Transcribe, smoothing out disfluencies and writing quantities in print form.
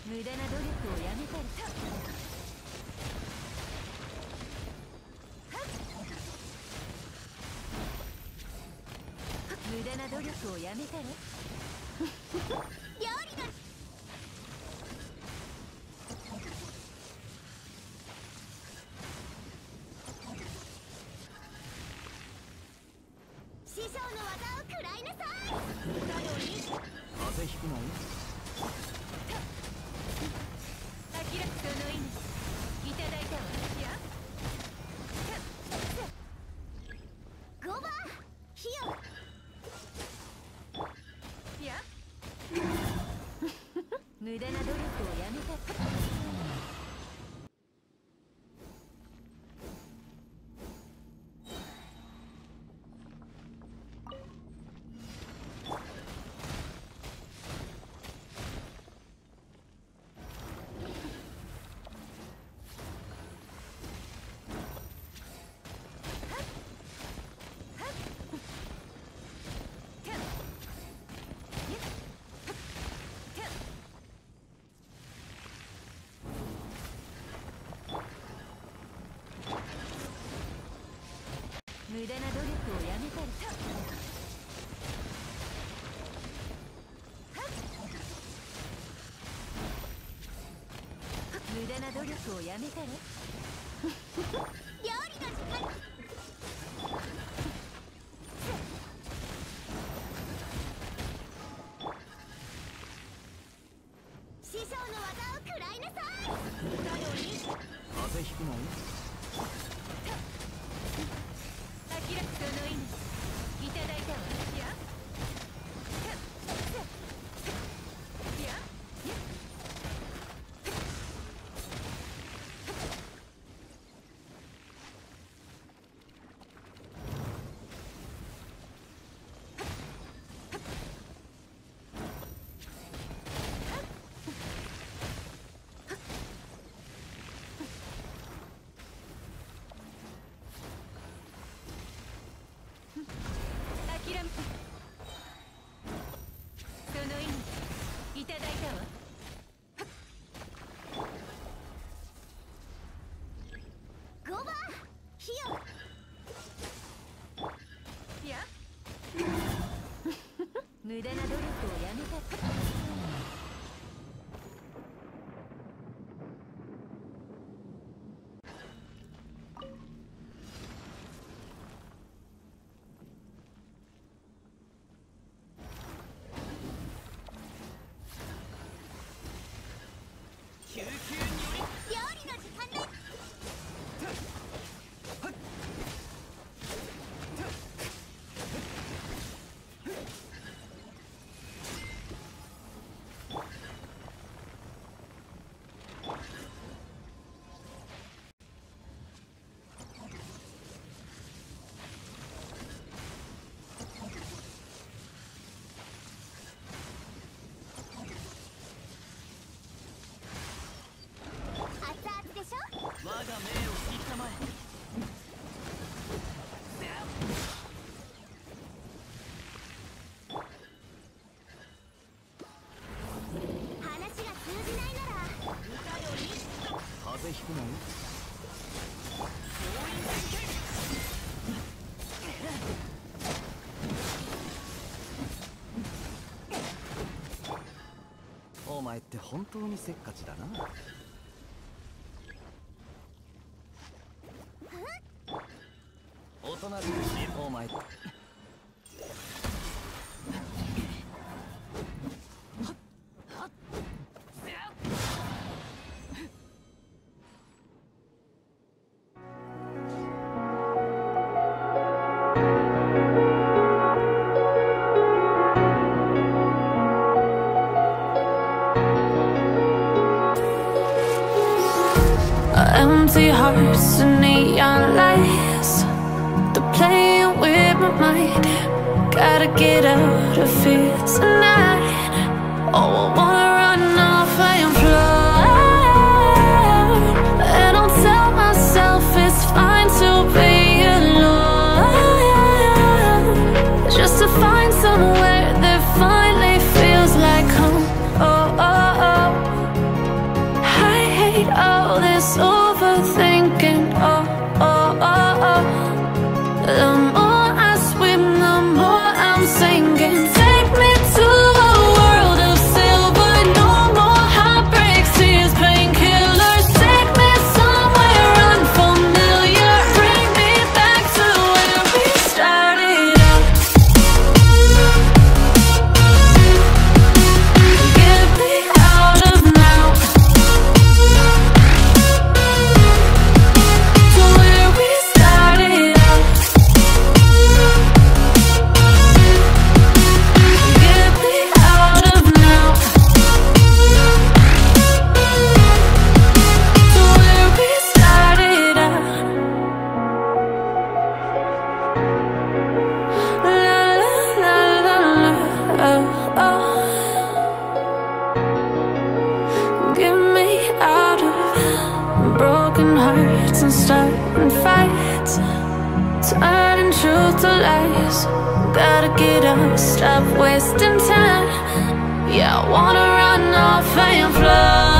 無駄な努力をやめたり無駄な努力をやめたら料理の師匠の技を食らいなさい。 風邪ひくなよ。 明らかその命いただいたわ。やゴバ火をや無駄な努力をやめた。無駄な努力をやめたり無駄な努力をやめたら料理の時間。師匠の技を食らいなさい。 風邪ひくなよ。 明らかその命いただいたわ。や諦めその命いただいたわ。ゴバ火をや無駄な努力をやめた。 救急によ料理の時間です。 我が命を引きたまえ。 話が通じないなら風邪ひくなよ。お前って本当にせっかちだな。おとなしくしお前。 Empty hearts and neon lights, they're playing with my mind. Gotta get out of here tonight. Oh, I wanna run off and fly, and I'll tell myself it's fine to be alone, just to find somewhere that finally feels like home. Oh, oh, oh. broken hearts and starting fights, turning truth to lies. Gotta get up, stop wasting time. Yeah, I wanna run off and fly.